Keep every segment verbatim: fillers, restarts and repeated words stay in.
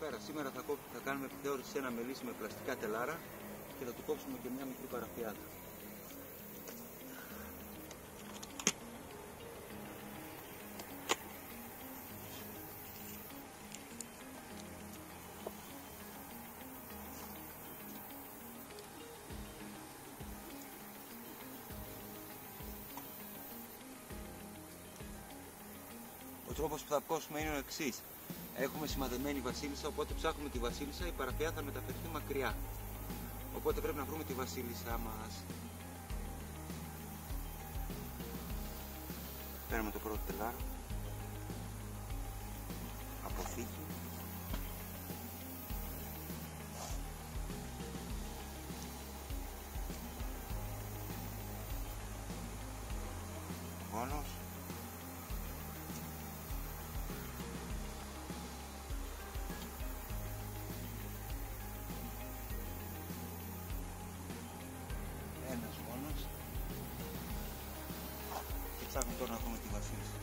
Καλησπέρα. Σήμερα θα, κόψ... θα κάνουμε επιθεώρηση σε ένα μελίσι με πλαστικά τελάρα και θα του κόψουμε και μια μικρή παραφιάδα. Ο τρόπος που θα κόψουμε είναι ο εξής. Έχουμε σημαδεμένη βασίλισσα, οπότε ψάχνουμε τη βασίλισσα, η παραφιά θα μεταφερθεί μακριά. Οπότε πρέπει να βρούμε τη βασίλισσά μας. Παίρνουμε το πρώτο τελάρο. Αποθήκη. Γόνος. Ένας μόνος και ψάχνουμε τώρα να βρούμε τη βασίλισσα.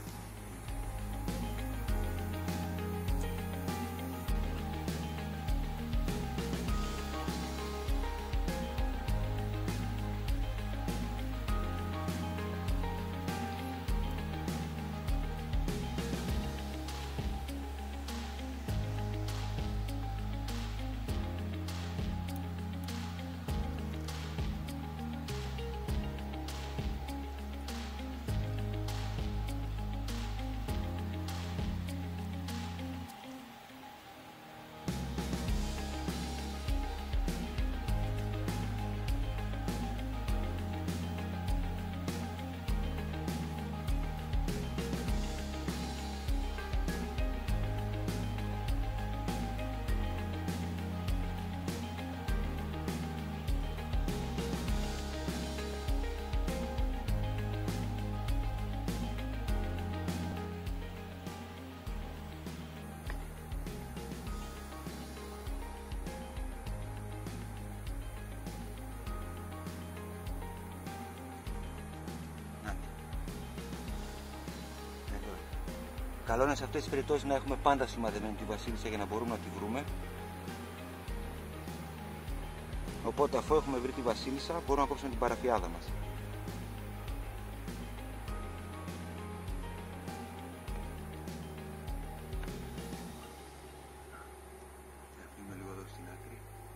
Καλό είναι σε αυτές τις περιπτώσεις να έχουμε πάντα σημαδεμένη τη βασίλισσα για να μπορούμε να τη βρούμε. Οπότε αφού έχουμε βρει τη βασίλισσα μπορούμε να κόψουμε την παραφιάδα μας. Θα αφήνουμε λίγο εδώ στην άκρη.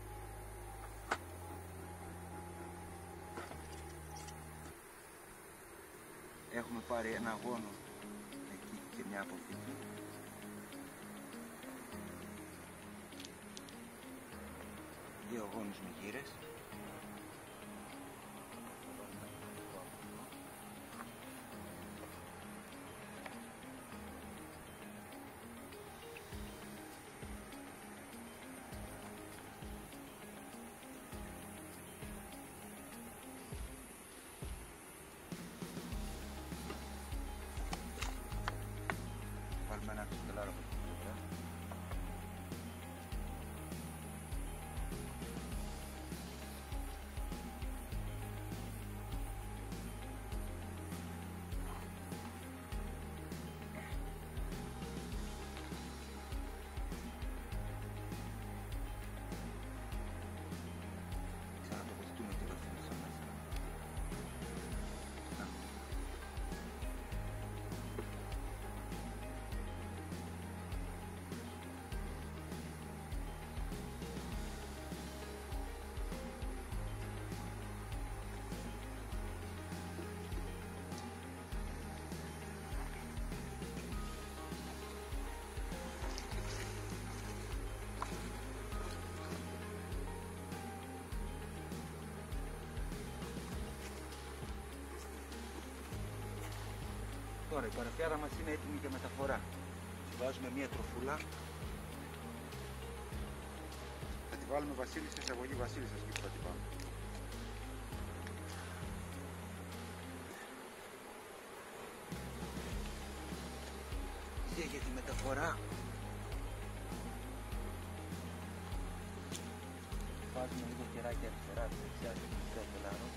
Έχουμε πάρει ένα αγώνο εκεί και μια αποθήκη. Δύο αγώνες με γύρες. Βάλουμε ένα ξετελάρο από την πλευρά. Ξανατοποθετούμε τη βασίλισσα μας. Τώρα η παραφιάδα μας είναι έτοιμη για μεταφορά. Βάζουμε μία τροφούλα. Θα τη βάλουμε βασίλισσα, εισαγωγή βασίλισσας και θα την πάμε. Και για τη μεταφορά βάζουμε λίγο κεράκι αριστερά, δεξιά και δεξιά τελάρο,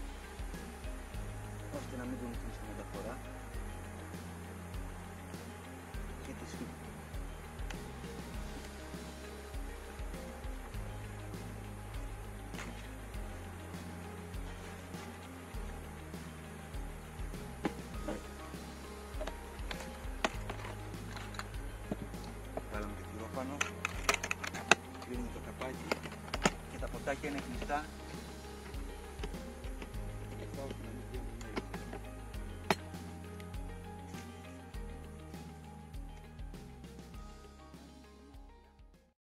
ώστε να μην δούμε τη μεταφορά. Και τη σφίγγει. είναι κλειστά.